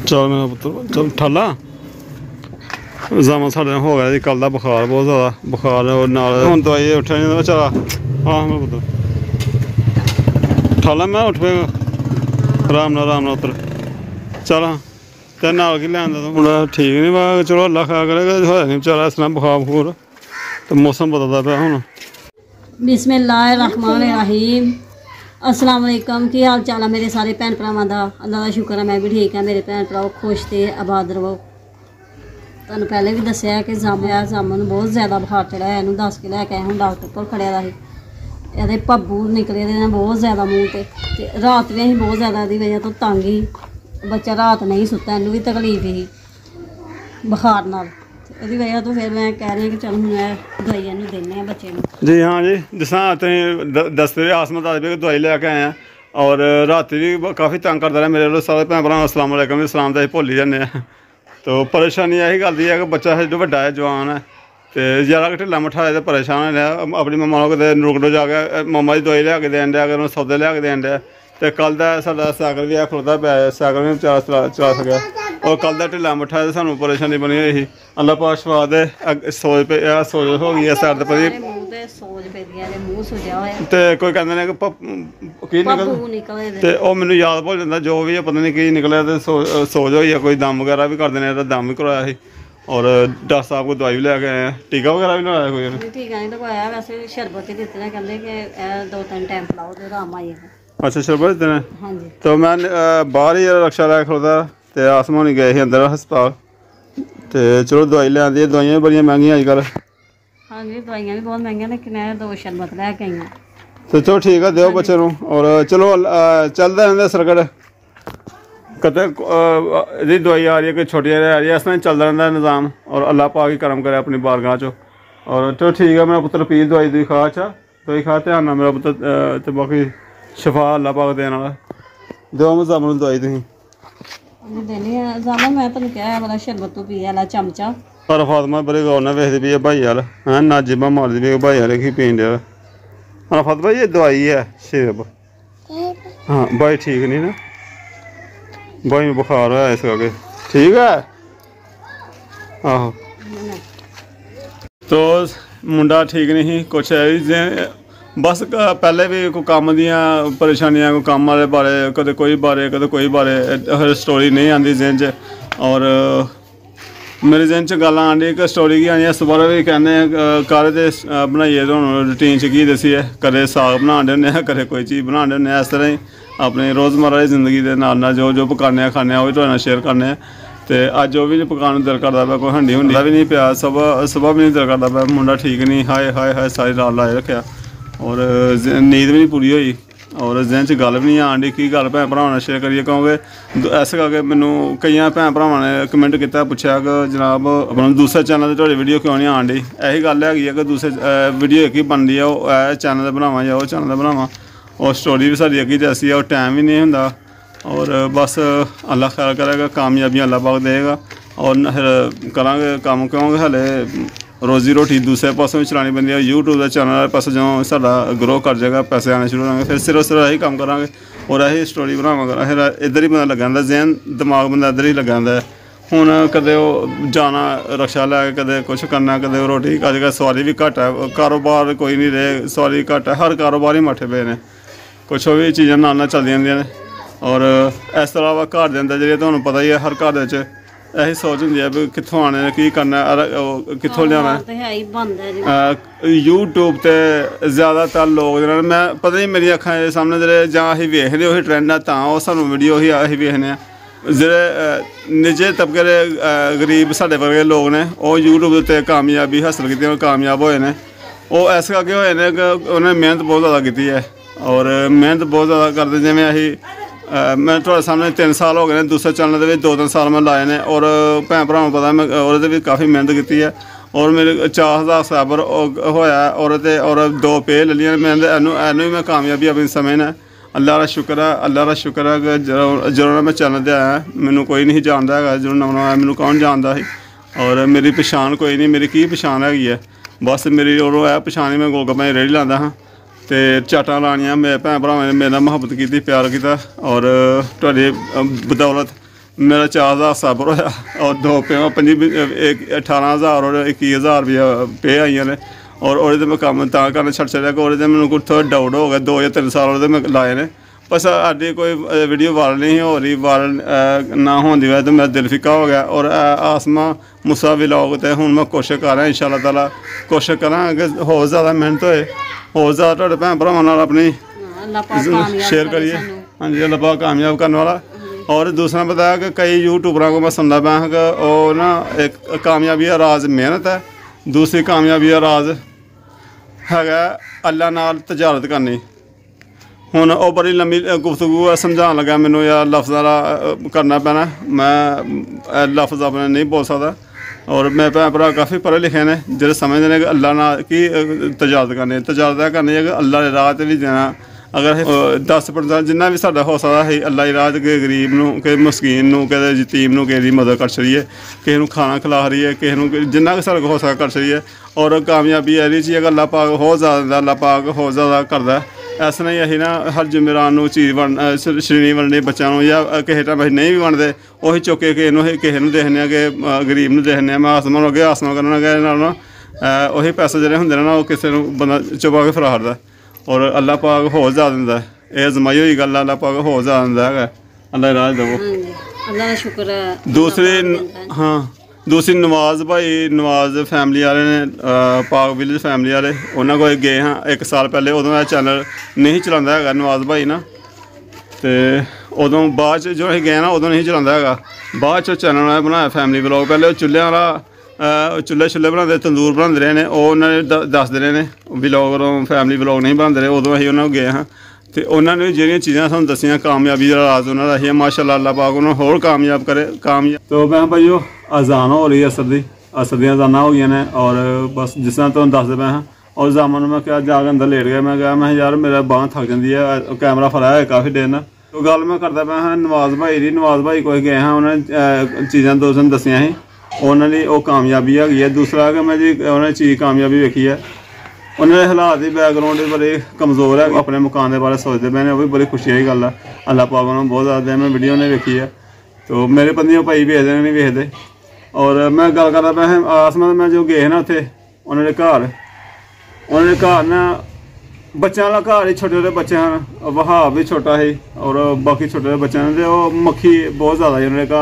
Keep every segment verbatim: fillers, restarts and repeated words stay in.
चल मेरा पुत्र चल ठाला जामा साढ़े हो गया जी कल का बुखार बहुत ज़्यादा बुखार हूँ दवाई उठा नहीं चला हाँ मेरा पुत्र ठाला मैं उठ पे आराम नाल आराम नाल उतर चल हाँ ते नाल की लैन तू मुंडा ठीक नहीं मैं चलो अल्लाह खा करेगा होया नहीं बेचारा इस तरह बुखार बुखूर तो मौसम बदलता पाया हूँ। बिस्मिल्लाहिर्रहमानिर्रहीम अस्सलाम वालेकुम की हाल चाल है मेरे सारे भैन भरावां दा अल्लाह का शुक्र है मैं भी ठीक है मेरे भैन भराओ खुश ते आबाद रहो। तुहानू पहले भी दस्सिया कि जामा जामा नूं बहुत ज़्यादा बुखार चढ़ा है, इहनूं दस के लैके आए हूँ डॉक्टर कोल खड़िया दा ही इहदे भब्बू निकले दे ने बहुत ज़्यादा मूँह ते रात भी असीं बहुत ज़्यादा इहदी वजह तो तंग ही बच्चा रात नहीं सुता इहनूं भी तकलीफ ही बुखार नाल इहदी वजह तो फिर मैं कह रही कि चल हुण दवाई इहनूं दिन्ने आ बच्चे नूं। जी हाँ जी जिस तरह तुसीं दसदे आसमा दस बजे दवाई लैके आए हैं और रात भी काफ़ी तंग करता रहा मेरे सारे भैन भरा अस्सलाम वालेकुम सलाम तो असीं भुल ही जाने तो परेशानी यही गल है कि बच्चा जो वड्डा है जवान है तो ज़्यादा ढिला मट्ठा है तो परेशान है अपनी मम्मा को कितने रुकड़ो जाके मम्मा की दवाई लिया के देन दिया अगर सौदे लिया के देन दिया तो कल का साडा साइकिल भी है खड़ोता पाया साइकिल भी चला चला चला सकिया और कल का ढिला मट्ठा है सानू परेशानी बनी हुई थी अल्लाह पाक शफा दे सोच पे सोच हो गई है साइड पर तो कोई कहते हैं कि निकल तो वह मैनू याद भुल जाता जो भी है पता नहीं की निकलिया तो सोच होई है कोई दम वगैरह भी कर देने दम भी करवाया ਸੀ और डॉक्टर साहब को दवाई भी लैके आए हैं टीका वगैरह भी लगाया कोई टीका नहीं लगवाया वैसे शरबत ही दिते ने कहंदे कि दो तीन टाइम पिलाओ तो आराम आई जाएगा। अच्छा शरबत दिते ने हाँ जी तो मैं बाहर ही रक्षा लैके खड़ोता तो आसमा नहीं गए अंदर हस्पताल तो चलो दवाई ले आती दवाइयां भी बड़ियां महंगियां अजकल। हाँ जी दवाइयां भी बहुत महंगियां लेकिन दो शरबत लैके आई हैं तो चलो ठीक है दो बच्चे नूं और चलो चलता रहता सरकट कदे यदि दवाई आ रही है कोई छोटी आ रही है इस तरह चलता रहता है निज़ाम और अल्लाह पाक ही करम करे अपनी बारगाह चो और चलो ठीक है मेरा पुत्र पी दवाई दी खा अच्छा दवाई खा ध्यान ना मेरा पुत्र तो बाकी शफा अल्लाह पाक देने वाला दो मजाम दवाई तुम मैं तुम क्या वाला शरबत तो पी वाला चमचा पर फातमा बड़े गौर ने वेखती पी है भाई वाल हैं ना जिब्बा मारती पी भाई वाले की पीन दिया हाँ फातमा ये दवाई है सिरप हाँ भाई ठीक नहीं ना भाई में बुखार है इस करके ठीक है आहो तो मुंडा ठीक नहीं कुछ है बस पहले भी कोई काम दियाँ परेशानियां कोई काम वाले बारे कदे कोई बारे कदे कोई बारे हर स्टोरी नहीं आती जहन च और मेरे जहन च गल आनी एक स्टोरी की आनी इस बारे भी कहने कारे ते बनाइए तो रूटीन च की दसी है कदे साग बना होंने कदे कोई चीज़ बना होंने इस तरह ही अपनी रोज़मर्रा की जिंदगी के नाल नाल जो जो पकाने खाने वो भी तुहाडे शेयर करने तो अज जो भी पकाने दिल करता पाया कोई हंडी हुंडी भी नहीं पिया सुबह सुबह भी नहीं दिल करता पाया मुंडा ठीक नहीं हाय हाय हाय सारी रात लाए रखा और नींद भी नहीं पूरी हुई और जहन च गल भी नहीं आन डी की गल भैन भरावां नाल शेयर करिए क्योंकि इस करके मैनू कई भैन भरावां ने कमेंट किया पूछा कि जनाब अपना दूसरे चैनल पर वीडियो क्यों नहीं आन डी यही गल है कि दूसरे वीडियो एक ही बनती है वो चैनल पर बनावा या वो चैनल पर बनावा और स्टोरी भी सारी अगे जैसी है और टाइम भी नहीं होंदा और बस अल्लाह खैर करेगा कामयाबियाँ अल्लाह पाक देगा और फिर करांगे काम क्योंकि हले रोजी रोटी दूसरे पासों भी चलानी पैंदी है यूट्यूब के चैनल वाले पासों जो साडा ग्रो कर जाएगा पैसे आने शुरू होंगे फिर सिर्फ सिर्फ यही काम करांगे और यही स्टोरी बनावांगे फिर इधर ही बंदा लग जाता जहन दिमाग बंदा इधर ही लग जाता है हुण कदे जाना रक्षा लैके कदे कुछ करना कदे रोटी अजकल सवारी भी घट है कारोबार कोई नहीं रहे सवारी घट है हर कारोबार ही मठे पे ने कुछ भी चीज़ां नाल नाल चलदियां रहिंदियां ने और इस तरह घर के अंदर जी तुहानूं पता ही है हर घर यही सोच होंगी है भी कितों आने की करना कितों लिया यूट्यूब पर ज़्यादातर लोग जो मैं पता नहीं मेरी अखां के सामने जो जहाँ असीं वेखदे उही ट्रेंड है तां वो सानूं वीडियो ही असीं वेखने जेह्ड़े निजे तबके दे गरीब साढ़े वर्गे लोग ने वो यूट्यूब उत्ते कामयाबी हासल की कामयाब होए ने वो इस करके होए ने कि उन्हें मेहनत बहुत ज़्यादा की है और मेहनत बहुत ज़्यादा करते जिवें असीं मैं थोड़े सामने तीन साल हो गए दूसरे चैनल के दो तीन साल मैं लाए ने और भैन भरावां पता मैं और भी काफ़ी मेहनत की है और मेरे चार हज़ार सबसक्राइबर होया और और दो पे ले लिया मैं एनू एनू भी मैं कामयाबी अपनी समय ने अल्लाह का शुक्र है अल्लाह का शुक्र है कि जो मैं चैनल पर आया मैनू कोई नहीं जानता है जो नवा आया मैनू कौन जानता है और मेरी पछाण कोई नहीं मेरी की पछाण हैगी है बस मेरी और है पछाण ही मैं गोलगप्पे रेहड़ी लांदा हाँ तो चाटां लानियां मेरे भैन भरावां ने मेरे नाल मुहब्बत की प्यार किया और तुहाडी बदौलत मेरा चार हज़ार सबर होया और दो पे पंजी अठारह हज़ार और इक्की हज़ार रुपया पे आई ने और ओह्दे मैं कम्म तां करना छड्ड छड्डेआ कि ओह्दे मैनूं कोई थोड़ा डाउट हो गया दो या तीन साल ओह्दे मैं लाए ने बस साडी कोई वीडियो वायरल नहीं हो रही वायरल ना होने की वजह तो मेरा दिल फिक्का हो गया और आसमा मुसा व्लॉग ते हुण मैं कोशिश कर रहा इंशाअल्लाह ताला कोशिश करां कि होर ज़्यादा मेहनत होए होर ज़्यादा तुहाडे भैन भरावां नाल अपनी शेयर करिए। हाँ जी अल्लाह पाक कामयाब करने वाला। और दूसरा बताया कि कई यूट्यूबरों को मैं सुनता पाया कि वो ना एक कामयाबी का राज मेहनत है, दूसरी कामयाबी का राज है अल्लाह नाल तजारत करनी। हुण वो बड़ी लंबी गुफ्तगू समझान लगा मैनू यार लफ्ज़ करना पैना, मैं लफ्ज़ अपने नहीं बोल सकता और मेरे भैन भरा काफ़ी पढ़े लिखे ने जेह्ड़े समझदे ने कि अल्लाह नाल की तजारत करनी तजारत करनी है कि अल्लाह दे राह ते भी जाना। अगर दस परसेंट जिन्ना भी साडा हो सकदा है अल्लाह दी राह ते गरीब नूं कि मस्कीन नूं कि यतीम नूं किसी दी मदद कर छड़िए, किसी नूं खाना खिला रहीए, किसी नूं जिन्ना कि साढ़े हो सकदा कर छड़िए। और कामयाबी एह्दी च अगर अल्लाह पाक होर ज़्यादा दिंदा अल्लाह पाक होर ज़्यादा करदा। ऐसा नहीं असीं ना हर जुमेरात नूं चीज़ बन श्रेणी वंडनी बच्चों नूं या किसी टाइम असीं नहीं भी वंडदे उही चुक के किसी नूं किसी नूं देखने कि गरीब नूं देखने मैं आसमा अगे आसमा करना कि ना उही पैसे जेह्ड़े हुंदे ने ना ओह् किसी नूं बंदा चुपा के फरा छड्डदा और अल्लाह पाक होर ज़्यादा दिंदा। एह् अजमाई होई गल्ल अल्लाह पाक होर ज़्यादा दिंदा है अल्लाह राज देवो। अल्लाह दा शुक्र है। दूसरी हाँ दूसरी नवाज भाई नवाज फैमिली वाले ने पाक विलेज फैमिली वाले उन्होंने कोई गए हाँ एक साल पहले उदों यह चैनल नहीं चलाता है नवाज भाई ना तो उदों बाद जो असीं गए ना उदों नहीं चलाता है बाद चो चैनल उन्हें बनाया फैमिली व्लॉग। पहले चुल्हे वाला चुल्हे छुल्हे बनाते तंदूर बनाते रहे ने उन्होंने दसते रहे ने व्लॉग फैमिली व्लॉग नहीं बनाते रहे उदों असीं उन्होंने गए हाँ तो उन्होंने जो चीज़ां सानूं दसियां कामयाबी का राज उन्होंने रही माशाअल्लाह अल्लाह पाक उन्होंने होर कामयाब करे कामयाब। तो मैं भाईओ अजान हो रही है असर दी असर दी अजाना हो गई ने और बस जिस तरह तुहानूं दसदे पे हाँ और जामन मैं क्या जाके अंदर लेट गया मैं कहा मैं यार मेरा बांह थक जाती है कैमरा फड़ाया है काफ़ी देर ना। तो गल मैं करता पाया हाँ नवाज भाई दी नवाज भाई कोई गए हाँ उन्हें चीज़ां दो दिन दसियां ही उन्होंने वो कामयाबी है। दूसरा कि मैं जी उन्हें चीज़ कामयाबी वेखी है उन्होंने हालात की बैकग्राउंड बड़े कमज़ोर है अपने मकान के बारे सोचते पे ने वो भी बड़ी खुशी की गल है अल्लाह पाक उन्होंने बहुत ज़्यादा मैं वीडियो ने वेखी है। तो मेरे बंदियों भाई वेखते नहीं वेखते और मैं गल करदा पाया आसमा मैं जो गए ना उत्थे उन्होंने घर उन्होंने घर ना बच्चों वाला घर ही छोटे छोटे बच्चे हैं वहाव भी छोटा ही और बाकी छोटे छोटे बच्चे हैं तो मक्खी बहुत ज़्यादा ही उन्होंने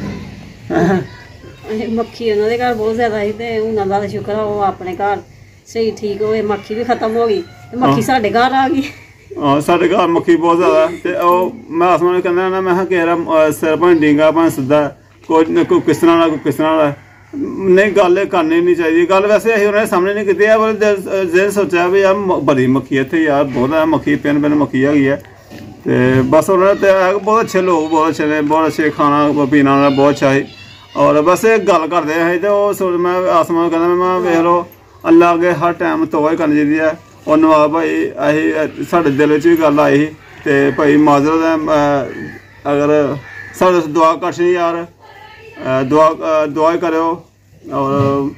घर मक्खी उन्होंने घर बहुत ज़्यादा ही तो हूँ अल्लाह का शुक्र है वो अपने घर सही ठीक हो मक्खी भी खत्म हो गई मक्खी साढ़े घर आ गई। हाँ साढ़े घर मक्खी बहुत ज़्यादा तो मैं आसमान कहना ना मैं कह सिर भाई डींगा भाई सीधा कोई कोई किस तरह कोई किस तरह नहीं गल करनी नहीं चाहिए गल वैसे अं उन्होंने सामने नहीं की पर जे सोचा भी यार बड़ी मक्खी इतने यार बहुत है मक्खी पिन पिन मक्खी हैगी है तो बस उन्होंने बहुत अच्छे लोग बहुत अच्छे ने बहुत अच्छे खाना पीना बहुत अच्छा है और बस एक गल करते हैं तो मैं आसमान कहना मैं वेख लो अल्लाह अगे हर टाइम तौबा करनी चाहिए है। और नवाब भाई अही साढ़े दिल च भी गल आई ही तो भाई माजरत है अगर साढ़े दुआ कर सी यार दुआ दुआ करो और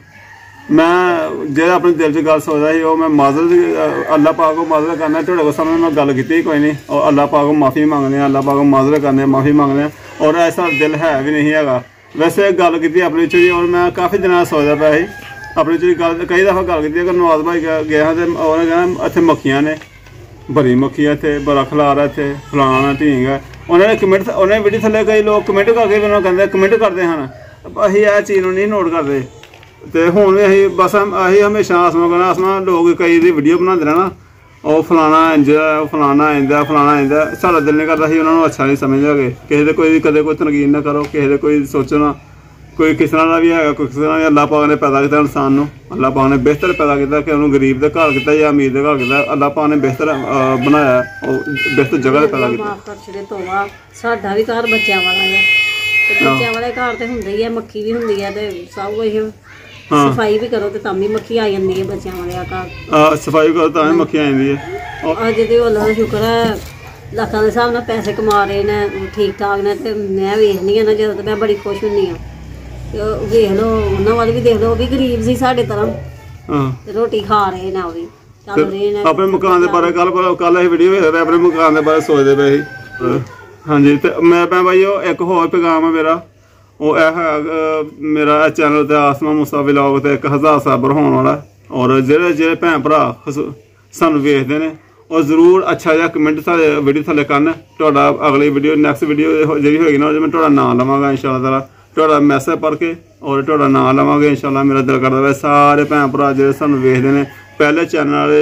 मैं जो अपने दिल च गल सोचता ही वो मैं माजरत अल्लाह पाक को माजरत करना थोड़े को सामने मैं गल की कोई नहीं और अल्लाह पाक को माफ़ी मंगने अल्लाह पाक को माजरत करने माफ़ी मंगने और ऐसा दिल है भी नहीं है। वैसे गल की अपने च और मैं काफ़ी दिन सोचता पाया ही अपने च गल कई दफ़ा गल की अगर नवाज भाई गया तो उन्हें कहना इतने मक्खियाँ ने बड़ी मक्खी है इतने बड़ा खलार है इतने फलाना ढींग है उन्होंने कमेंट उन्हें वीडियो थले कई लोग कमेंट करके भी उन्होंने कहते कमेंट करते हैं असीं यह चीज़ नहीं नोट करते तो हूँ भी असीं बस असीं हमेशा आसमा कहना आसमा लोग कई दी वीडियो बनाते रहना और फलाना इंज फलाना इंज फलाना इंज साढ़ा दिल नहीं करता उन्होंने अच्छा नहीं समझदा कि किसी कोई कदे कोई तनकीद ना करो किसी कोई सोचो ना कोई किस तरह का भी है कोई किस तरह भी अल्लाह पाक ने पैदा किया इंसान को अल्लाह पाक ने बेहतर पैदा किया कि उन्होंने गरीब के घर किया या अमीर के घर किया अल्लाह पाक ने बेहतर बनाया और बेहतर जगह पैदा किया। साडा भी घर बच्चों वाला है बच्चों वाले घर तो होंगे ही है मक्खी भी होंगी है तो सब कुछ सफाई भी करो तो तब भी मक्खी आ जाती है बच्चों वाले घर सफाई करो तो मक्खी आ जाती है। अज तो अल्लाह का शुक्र है लाखों के हिसाब से पैसे कमा रहे हैं ठीक ठाक ने तो मैं वेखनी है ना जो तो मैं बड़ी खुश होनी हाँ वेख लो उन्होंने वाले भी देख लो वो भी गरीब सी साढ़े तरह रोटी खा रहे ने वो भी चल रहे ने अपने मकान के बारे कल कल असीं वीडियो वेख रहे अपने मकान के बारे सोचते पे हाँ जी तो मैं भैन भाईओ एक होर पैगाम है मेरा वो है मेरा चैनल ते आसमा मुस्ता व्लॉग ते एक हज़ार सबसक्राइबर होने वाला और जेह्ड़े जेह्ड़े भैन भरा सानू वेखदे ने और जरूर अच्छा जिहा कमेंट साढ़े वीडियो थल्ले करन तुहाडा अगली वीडियो नैक्सट वीडियो जेह्ड़ी होएगी ना मैं तुहाडा नाम लवांगा इंशाअल्लाह ताला तुहाडा मैसेज पढ़ के और तुहाडा नाम लवांगे इंशाअल्लाह। मेरा दिल करदा वे सारे भैन भरा जेह्ड़े सानू वेखदे ने पहले चैनल वाले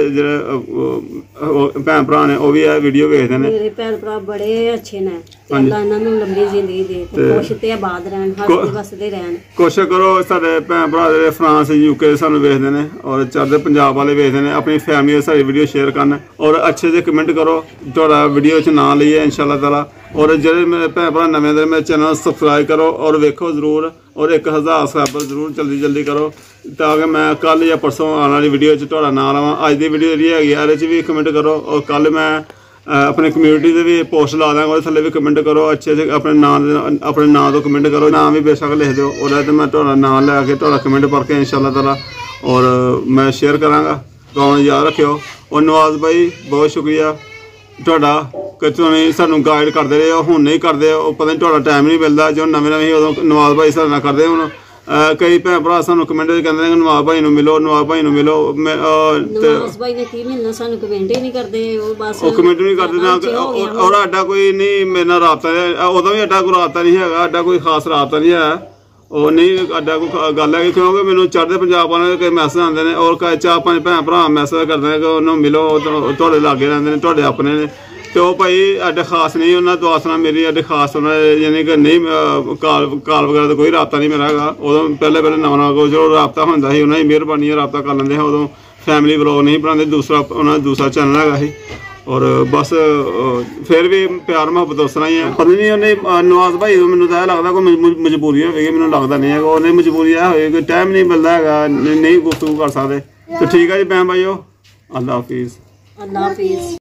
जेह्ड़े भैन भरा ने ओह भी ए वीडियो वेखदे ने। मेरे भैन भरा बड़े अच्छे ने ते अल्लाह इन्हां नूं लंबी जिंदगी दे ते खुश ते आबाद रहन हसदे वसदे रहन। कोशिश करो साडे भैन भरा जेह्ड़े फ्रांस यूके सानू वेखदे ने और चढ़दे पंजाब वाले वेखदे ने अपनी फैमिली साडी वीडियो शेयर करन और अच्छे जे कमेंट करो तुहाडा वीडियो च नाम लईए इंशाअल्लाह ताला। और जेह्ड़े मेरे भैन भरा नवें दे मेरे चैनल सबसक्राइब करो और वेखो जरूर और एक हज़ार सबसक्राइबर जरूर जल्दी जल्दी करो ताकि मैं कल या परसों आने वाली वीडियो च तुहाडा नाम लवां। अज दी वीडियो जेह्ड़ी हैगी एह्दे च भी कमेंट करो और कल मैं अपने कम्यूनिटी दे भी पोस्ट ला दांगा ओह्दे थल्ले भी कमेंट करो अच्छे से अपने नाम अपने नाम तो कमेंट करो नाम भी बेशक लिख दो ओह्दे ते मैं तुहाडा नाम लैके तुहाडा कमेंट पढ़ के इंशाअल्लाह ताला और मैं शेयर करांगा। तो याद रखियो और नवाज भाई बहुत शुक्रिया तुहाडा कि तुसीं सानू गाइड करदे रहे हो हुण नहीं करदे पता नहीं तुहाडा टाइम नहीं मिलदा जो नवें नवें उदों नवाज भाई साडे नाल करदे हुण कई भैन भरा सानू कमेंट कहंदे ने नवाज भाई नूं मिलो नवाज भाई नूं मिलो नवाज भाई ने की मिलना सानू कमेंट ही नहीं करदे ओ बस ओ कमेंट नहीं करदे ना और आडा कोई नहीं मेरे नाल राबता ओदा भी आडा कोई राबता नहीं हैगा आडा कोई खास राबता नहीं है ਉਹ ਨਹੀਂ ਅੱਡਾ ਕੋਈ ਗੱਲ ਹੈ ਕਿਉਂਕਿ ਮੈਨੂੰ ਚੜ੍ਹਦੇ ਪੰਜਾਬ ਵਾਲਿਆਂ ਦੇ ਕਈ ਮੈਸੇਜ ਆਉਂਦੇ ਨੇ ਔਰ ਕਈ ਚਾਰ ਪੰਜ ਭੈਣ ਭਰਾ ਮੈਸੇਜ ਕਰਦੇ ਨੇ ਕਿ ਉਹਨੂੰ ਮਿਲੋ ਤੁਹਾਡੇ ਲਾਗੇ ਰਹਿੰਦੇ ਨੇ ਤੁਹਾਡੇ ਆਪਣੇ ਨੇ ਤੇ ਉਹ ਭਾਈ ਅੱਡੇ ਖਾਸ ਨਹੀਂ ਉਹਨਾਂ ਦੁਆ ਸੁਣਾ ਮੇਰੀ ਅੱਡੇ ਖਾਸ ਉਹਨਾਂ ਯਾਨੀ ਕਿ ਨਹੀਂ ਕਾਲ ਕਾਲ ਵਗੈਰਾ ਦਾ ਕੋਈ ਰਾਬਤਾ ਨਹੀਂ ਮੇਰਾ ਹੈਗਾ। ਉਦੋਂ ਪਹਿਲੇ ਪਹਿਲੇ ਨਵਾਂ ਨਵਾਂ ਕੋਈ ਜੋ ਰਾਬਤਾ ਹੁੰਦਾ ਸੀ ਉਹਨਾਂ ਦੀ ਮਿਹਰਬਾਨੀ ਨਾਲ ਰਾਬਤਾ ਕਰ ਲੈਂਦੇ ਸੀ ਉਦੋਂ ਫੈਮਿਲੀ ਵਲੌਗ ਨਹੀਂ ਬਣਾਉਂਦੇ ਦੂਸਰਾ ਉਹਨਾਂ ਦਾ ਦੂਸਰਾ ਚੈਨਲ ਹੈਗਾ ਸੀ और बस फिर भी प्यार मुहब्बत उस तरह ही है। पता नहीं उन्हें नवाज भाई मैंने तो लगता कोई मजबूरी होगी मैंने लगता नहीं है उन्हें मजबूरी है कोई टाइम नहीं मिलता है नहीं गुफ्तगू कर सकते। तो ठीक है जी भैन भाईओ अल्लाह हाफिज़ अल्लाह हाफिज़।